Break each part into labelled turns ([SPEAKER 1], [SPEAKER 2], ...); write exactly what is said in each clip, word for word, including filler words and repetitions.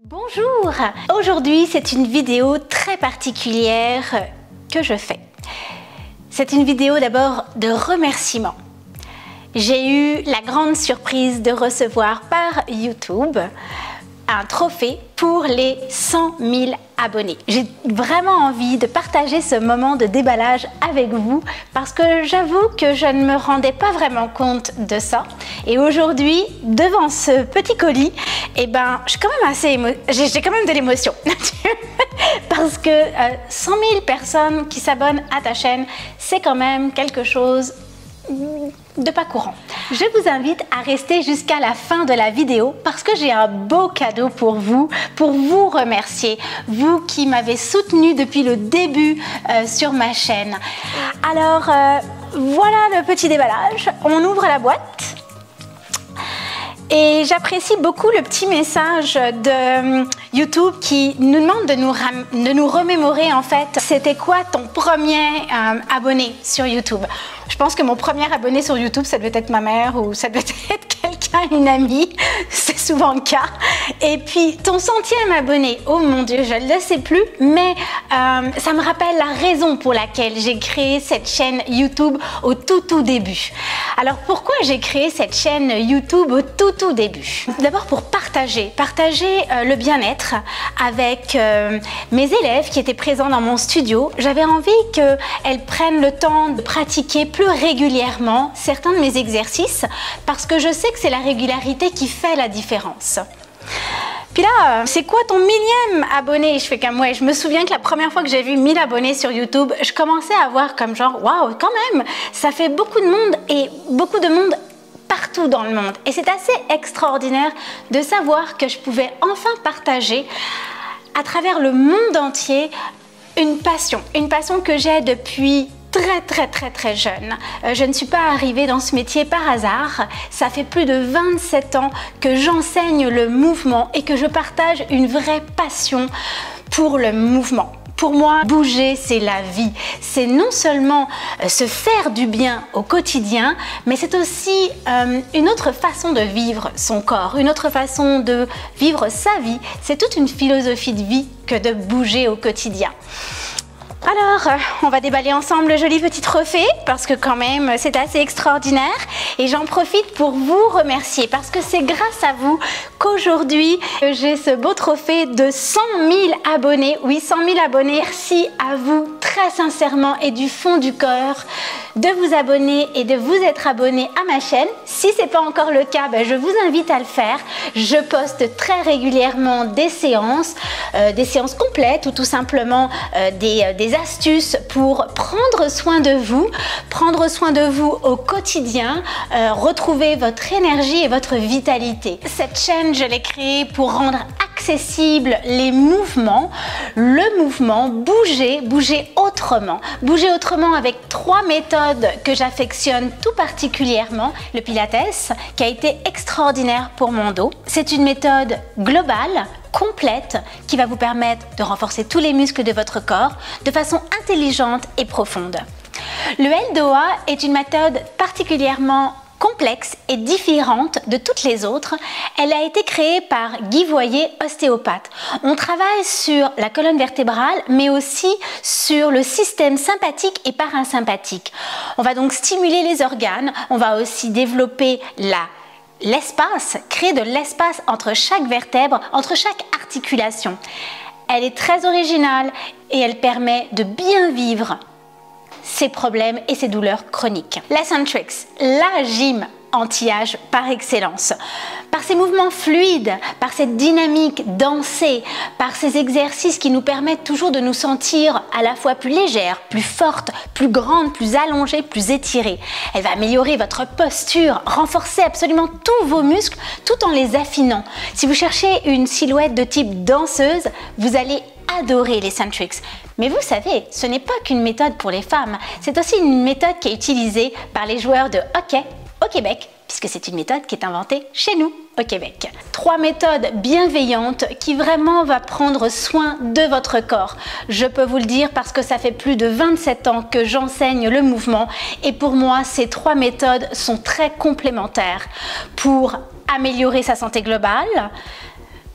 [SPEAKER 1] Bonjour! Aujourd'hui, c'est une vidéo très particulière que je fais. C'est une vidéo d'abord de remerciements. J'ai eu la grande surprise de recevoir par YouTube un trophée pour les cent mille abonnés. J'ai vraiment envie de partager ce moment de déballage avec vous parce que j'avoue que je ne me rendais pas vraiment compte de ça. Et aujourd'hui, devant ce petit colis, eh ben, je suis quand même assez émo... j'ai quand même de l'émotion parce que euh, cent mille personnes qui s'abonnent à ta chaîne, c'est quand même quelque chose de pas courant. Je vous invite à rester jusqu'à la fin de la vidéo parce que j'ai un beau cadeau pour vous, pour vous remercier, vous qui m'avez soutenu depuis le début euh, sur ma chaîne. Alors euh, voilà le petit déballage, on ouvre la boîte. Et j'apprécie beaucoup le petit message de YouTube qui nous demande de nous, de nous remémorer en fait c'était quoi ton premier euh, abonné sur YouTube. Je pense que mon premier abonné sur YouTube, ça devait être ma mère ou ça devait être quelqu'un, une amie, c'est souvent le cas. Et puis ton centième abonné, oh mon Dieu, je ne le sais plus, mais euh, ça me rappelle la raison pour laquelle j'ai créé cette chaîne YouTube au tout tout début. Alors pourquoi j'ai créé cette chaîne YouTube au tout tout début? D'abord pour partager, partager euh, le bien-être avec euh, mes élèves qui étaient présents dans mon studio. J'avais envie qu'elles prennent le temps de pratiquer plus régulièrement certains de mes exercices parce que je sais que c'est la régularité qui fait la différence. Puis là, c'est quoi ton millième abonné? Je fais comme ouais, je me souviens que la première fois que j'ai vu mille abonnés sur YouTube, je commençais à voir comme genre waouh, quand même, ça fait beaucoup de monde et beaucoup de monde partout dans le monde. Et c'est assez extraordinaire de savoir que je pouvais enfin partager à travers le monde entier une passion, une passion que j'ai depuis très très très très jeune. Euh, je ne suis pas arrivée dans ce métier par hasard. Ça fait plus de vingt-sept ans que j'enseigne le mouvement et que je partage une vraie passion pour le mouvement. Pour moi, bouger, c'est la vie. C'est non seulement euh, se faire du bien au quotidien, mais c'est aussi euh, une autre façon de vivre son corps, une autre façon de vivre sa vie. C'est toute une philosophie de vie que de bouger au quotidien. Alors, on va déballer ensemble le joli petit trophée parce que quand même, c'est assez extraordinaire et j'en profite pour vous remercier parce que c'est grâce à vous qu'aujourd'hui, j'ai ce beau trophée de cent mille abonnés. Oui, cent mille abonnés. Merci à vous très sincèrement et du fond du cœur de vous abonner et de vous être abonné à ma chaîne. Si ce n'est pas encore le cas, ben, je vous invite à le faire. Je poste très régulièrement des séances, euh, des séances complètes ou tout simplement euh, des, euh, des astuces pour prendre soin de vous, prendre soin de vous au quotidien, euh, retrouver votre énergie et votre vitalité. Cette chaîne, je l'ai créée pour rendre accessible les mouvements, le mouvement, bouger, bouger autrement. Bouger autrement avec trois méthodes que j'affectionne tout particulièrement. Le Pilates, qui a été extraordinaire pour mon dos. C'est une méthode globale, complète, qui va vous permettre de renforcer tous les muscles de votre corps de façon intelligente et profonde. Le L D O A est une méthode particulièrement complexe et différente de toutes les autres. Elle a été créée par Guy Voyer, ostéopathe. On travaille sur la colonne vertébrale, mais aussi sur le système sympathique et parasympathique. On va donc stimuler les organes, on va aussi développer la l'espace, créer de l'espace entre chaque vertèbre, entre chaque articulation. Elle est très originale et elle permet de bien vivre ses problèmes et ses douleurs chroniques. La Centrix, la gym anti-âge par excellence. Par ces mouvements fluides, par cette dynamique dansée, par ces exercices qui nous permettent toujours de nous sentir à la fois plus légères, plus fortes, plus grandes, plus allongées, plus étirées. Elle va améliorer votre posture, renforcer absolument tous vos muscles tout en les affinant. Si vous cherchez une silhouette de type danseuse, vous allez adorer les Centrix. Mais vous savez, ce n'est pas qu'une méthode pour les femmes, c'est aussi une méthode qui est utilisée par les joueurs de hockey au Québec, puisque c'est une méthode qui est inventée chez nous au Québec. Trois méthodes bienveillantes qui vraiment va prendre soin de votre corps. Je peux vous le dire parce que ça fait plus de vingt-sept ans que j'enseigne le mouvement et pour moi, ces trois méthodes sont très complémentaires pour améliorer sa santé globale,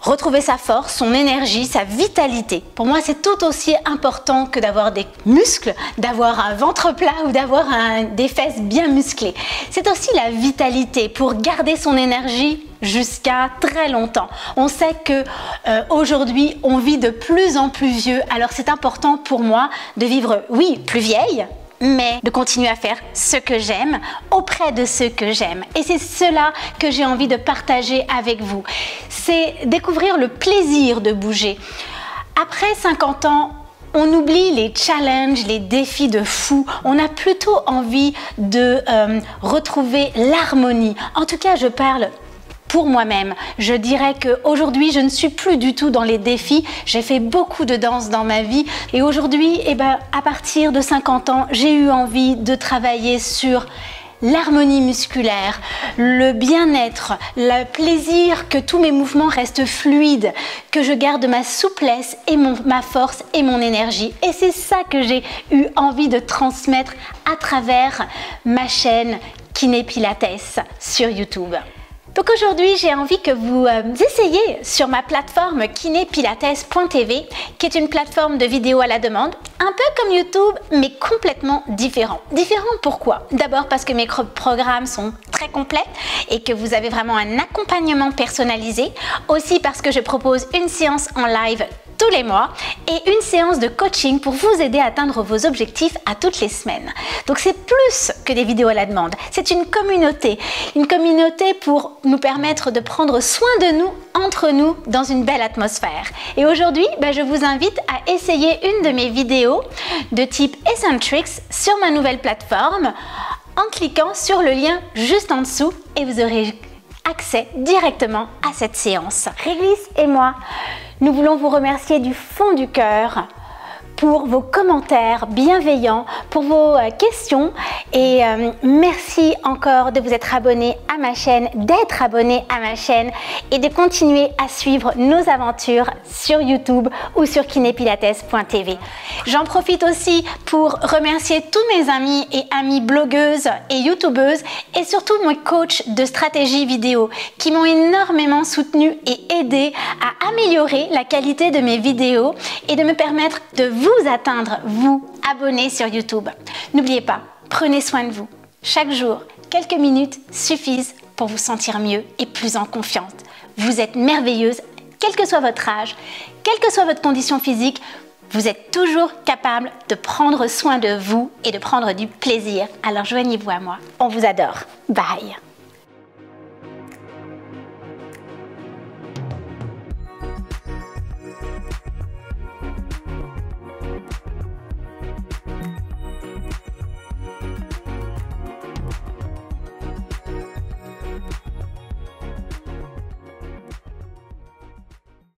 [SPEAKER 1] retrouver sa force, son énergie, sa vitalité. Pour moi, c'est tout aussi important que d'avoir des muscles, d'avoir un ventre plat ou d'avoir un, des fesses bien musclées. C'est aussi la vitalité pour garder son énergie jusqu'à très longtemps. On sait que euh, aujourd'hui, on vit de plus en plus vieux, alors c'est important pour moi de vivre, oui, plus vieille, mais de continuer à faire ce que j'aime auprès de ceux que j'aime. Et c'est cela que j'ai envie de partager avec vous. C'est découvrir le plaisir de bouger. Après cinquante ans, on oublie les challenges, les défis de fou. On a plutôt envie de euh, retrouver l'harmonie. En tout cas, je parle pour moi-même. Je dirais qu'aujourd'hui, je ne suis plus du tout dans les défis. J'ai fait beaucoup de danse dans ma vie et aujourd'hui, eh ben, à partir de cinquante ans, j'ai eu envie de travailler sur l'harmonie musculaire, le bien-être, le plaisir que tous mes mouvements restent fluides, que je garde ma souplesse et mon, ma force et mon énergie. Et c'est ça que j'ai eu envie de transmettre à travers ma chaîne Kiné Pilates sur YouTube. Donc aujourd'hui, j'ai envie que vous euh, essayiez sur ma plateforme kiné pilates point t v, qui est une plateforme de vidéos à la demande, un peu comme YouTube, mais complètement différent. Différent pourquoi? D'abord parce que mes programmes sont très complets et que vous avez vraiment un accompagnement personnalisé. Aussi parce que je propose une séance en live tous les mois et une séance de coaching pour vous aider à atteindre vos objectifs à toutes les semaines. Donc c'est plus que des vidéos à la demande, c'est une communauté, une communauté pour nous permettre de prendre soin de nous, entre nous, dans une belle atmosphère. Et aujourd'hui, ben, je vous invite à essayer une de mes vidéos de type Eccentrics sur ma nouvelle plateforme en cliquant sur le lien juste en dessous et vous aurez accès directement à cette séance. Réglisse et moi, nous voulons vous remercier du fond du cœur pour vos commentaires bienveillants, pour vos euh, questions et euh, merci encore de vous être abonné à ma chaîne, d'être abonné à ma chaîne et de continuer à suivre nos aventures sur YouTube ou sur kiné pilates point t v. J'en profite aussi pour remercier tous mes amis et amies blogueuses et youtubeuses et surtout mes coachs de stratégie vidéo qui m'ont énormément soutenue et aidé à améliorer la qualité de mes vidéos et de me permettre de vous vous atteindre, vous, abonnés sur YouTube. N'oubliez pas, prenez soin de vous. Chaque jour, quelques minutes suffisent pour vous sentir mieux et plus en confiance. Vous êtes merveilleuse, quel que soit votre âge, quelle que soit votre condition physique, vous êtes toujours capable de prendre soin de vous et de prendre du plaisir. Alors joignez-vous à moi. On vous adore. Bye.